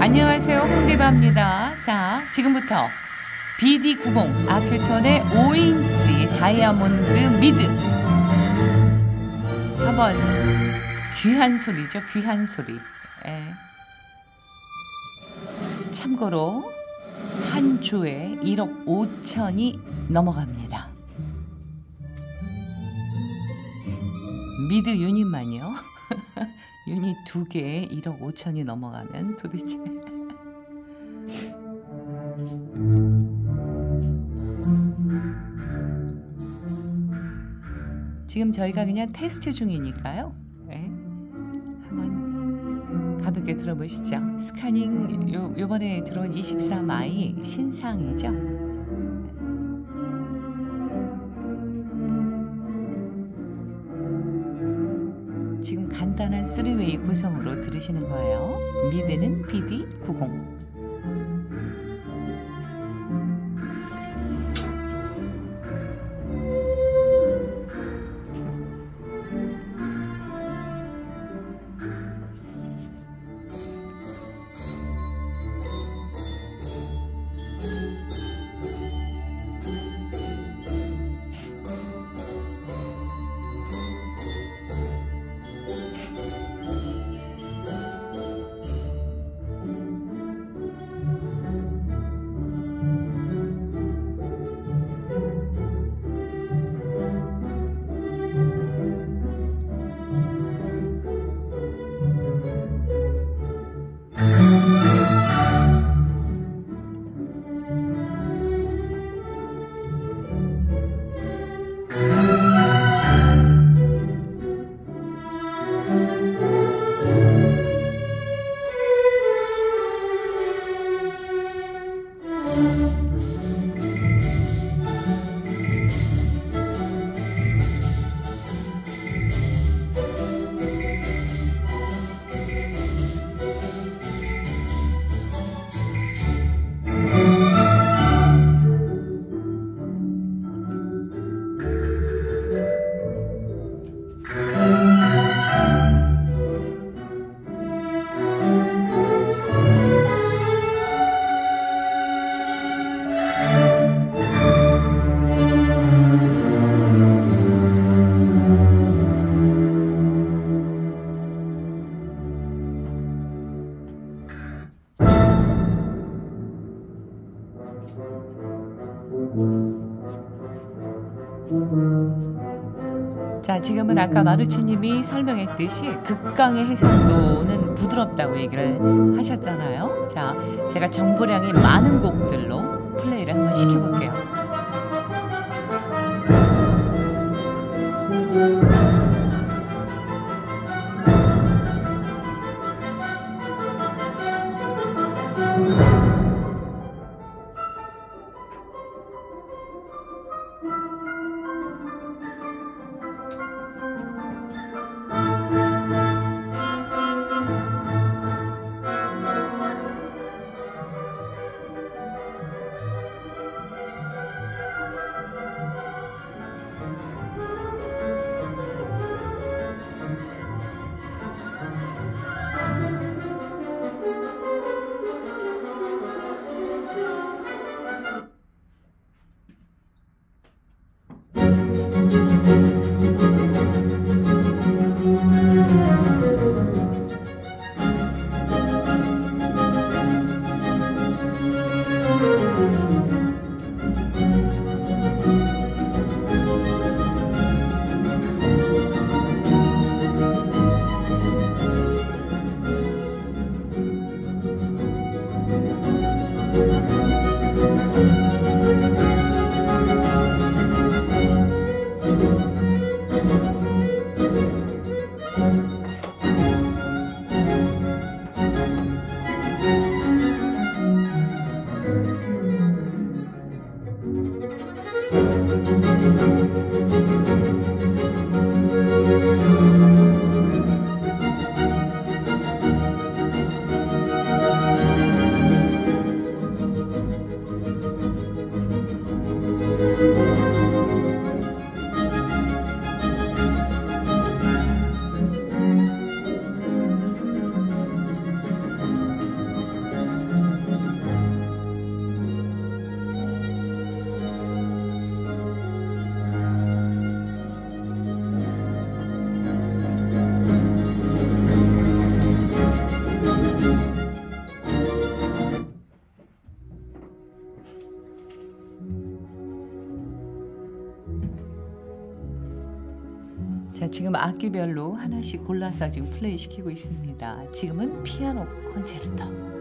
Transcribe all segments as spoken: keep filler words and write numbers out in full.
안녕하세요. 홍대바입니다. 자, 지금부터 비디 구십 아큐톤의 오 인치 다이아몬드 미드 한번 귀한 소리죠. 귀한 소리. 예. 참고로 한 조에 일억 오천이 넘어갑니다. 미드 유닛만요. 유닛 두 개에 일억 오천이 넘어가면 도대체 지금 저희가 그냥 테스트 중이니까요. 네. 한번 가볍게 들어보시죠. 스카닝 요, 요번에 들어온 이십삼 아이 신상이죠. 지금 간단한 쓰리웨이 구성으로 들으시는 거예요. 미드는 비디 구십. 자, 지금은 아까 마루치님이 설명했듯이 극강의 해상도는 부드럽다고 얘기를 하셨잖아요. 자, 제가 정보량이 많은 곡들로 플레이를 한번 시켜볼게요. 지금 악기별로 하나씩 골라서 지금 플레이시키고 있습니다. 지금은 피아노 콘체르토.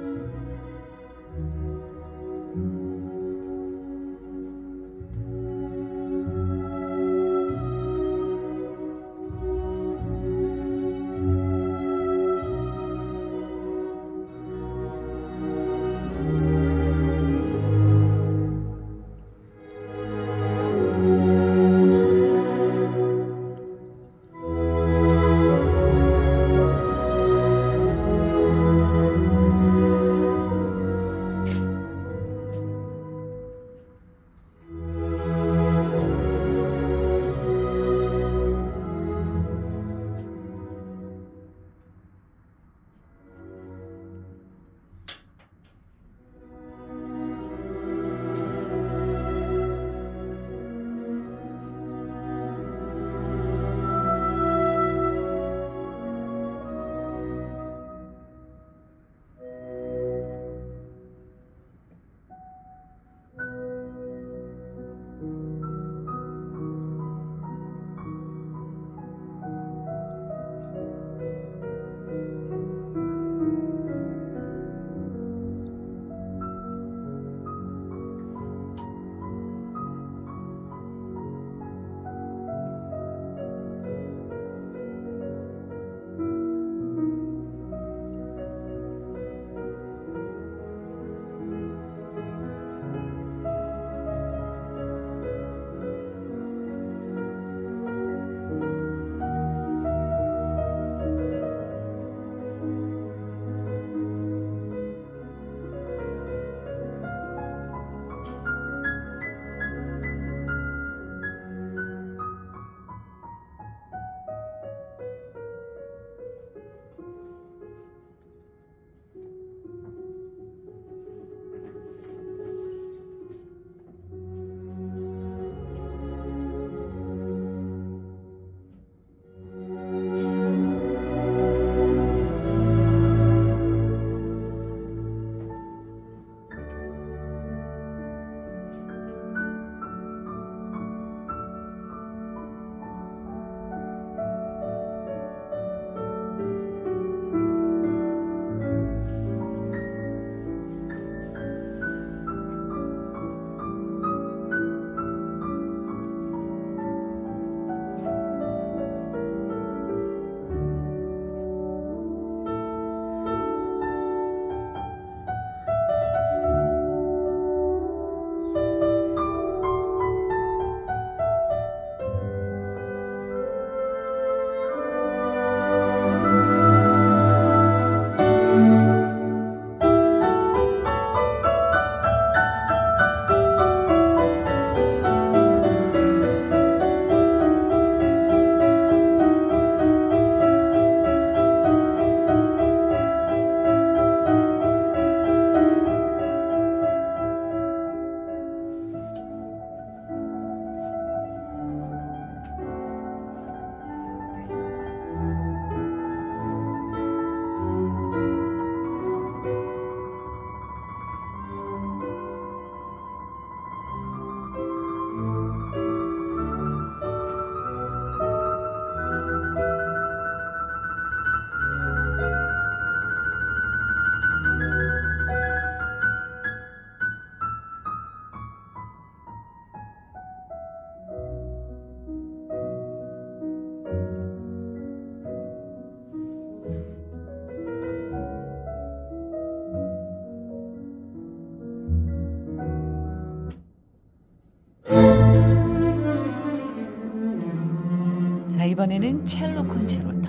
자, 이번에는 첼로 콘체르토.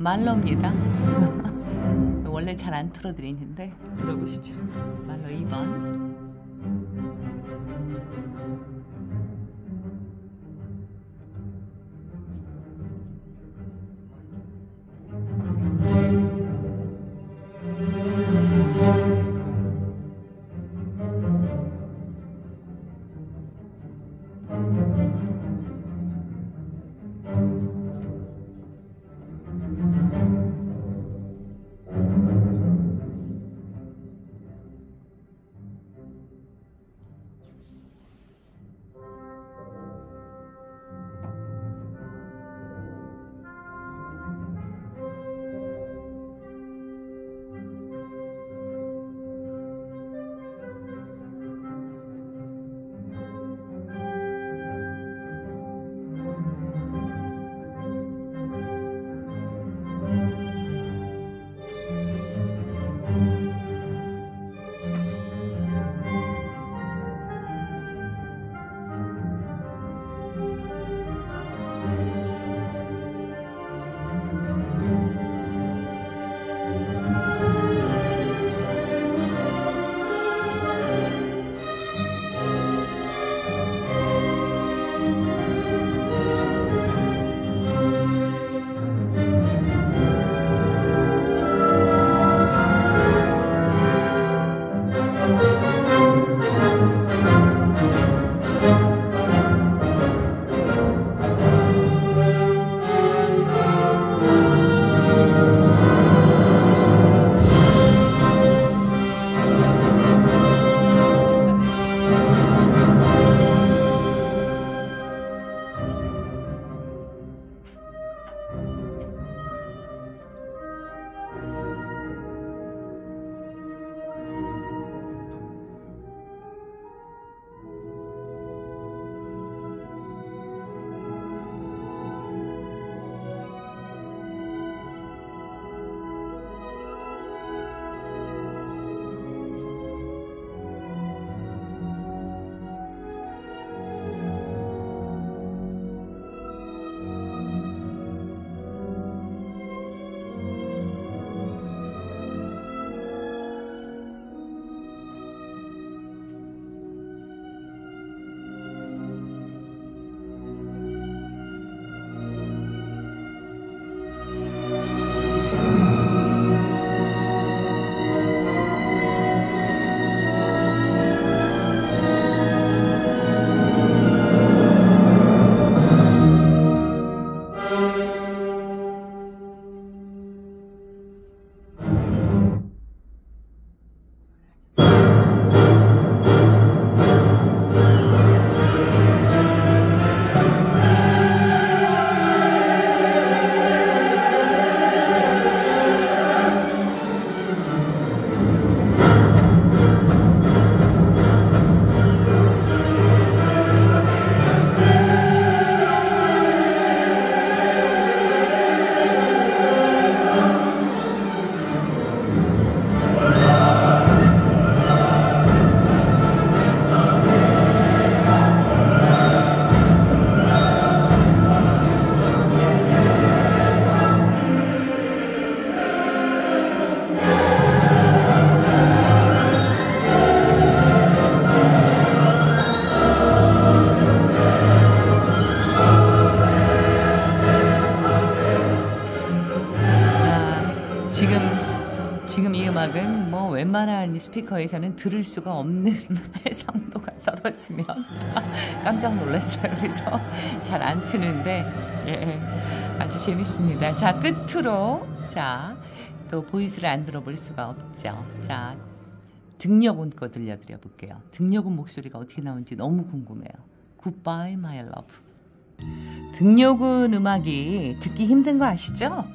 말러입니다. 원래 잘 안 틀어드리는데 들어보시죠. 말러 이 번. 음악은 뭐 웬만한 스피커에서는 들을 수가 없는 해상도가 떨어지면 깜짝 놀랐어요. 그래서 잘 안 트는데 예, 아주 재밌습니다. 자, 끝으로 자, 또 보이스를 안 들어볼 수가 없죠. 자, 등려군 거 들려드려 볼게요. 등려군 목소리가 어떻게 나오는지 너무 궁금해요. Goodbye My Love. 등려군 음악이 듣기 힘든 거 아시죠?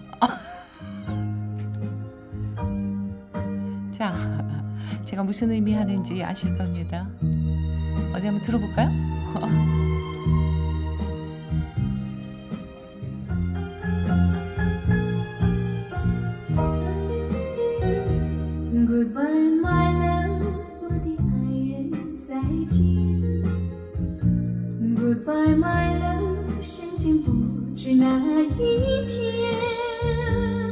자, 제가 무슨 의미 하는지 아실 겁니다. 어디 한번 들어볼까요? Goodbye, my love, 我的爱人再见。Goodbye, my love， 相见不知哪一天。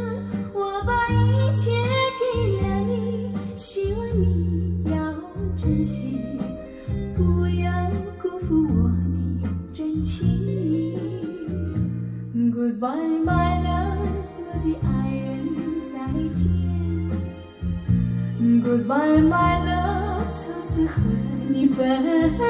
要辜负我的真情。Goodbye, my love， 我的爱人，再见。Goodbye, my love， 从此和你分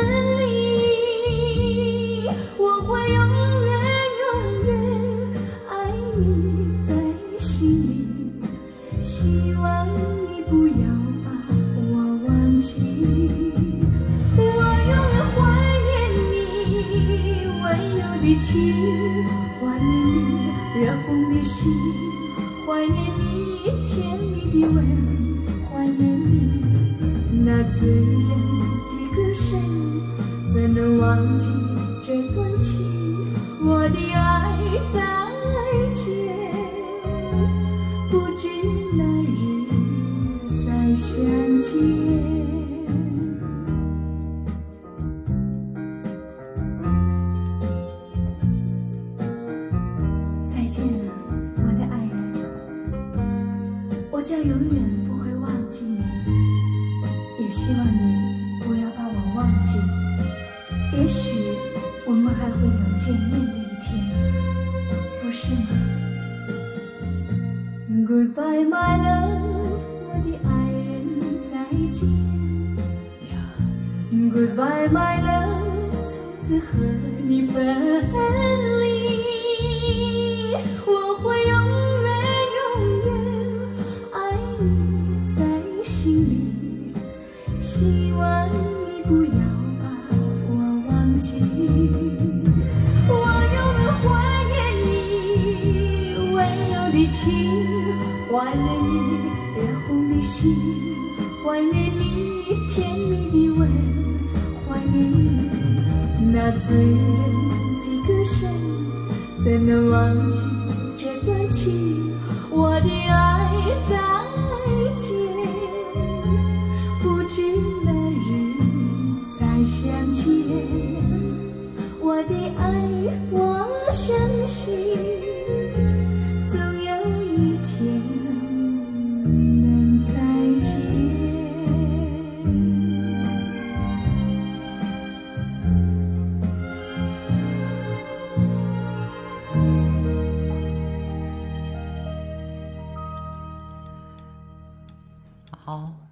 离。我会永远永远爱你在心里，希望你不要把我忘记。我永远怀念你温柔的情，怀念你热红的心，怀念你甜蜜的吻，怀念你那醉人的歌声。怎能忘记这段情？我的爱再见，不知哪日再相见。再见了，我的爱人，我将永远不会忘记你，也希望你不要把我忘记。也许我们还会有见面的一天，不是吗 ？Goodbye, my love， 我的爱人，再见。Goodbye, my love， 从此和你分离。我会永远永远爱你在心里，希望你不要把我忘记。我永远怀念你温柔的情，怀念你热红的心，怀念你甜蜜的吻，怀念你那醉人的歌声。怎能忘记这段情？我的爱再见，不知哪日再相见。我的爱，我相信总有一天能再见。 好。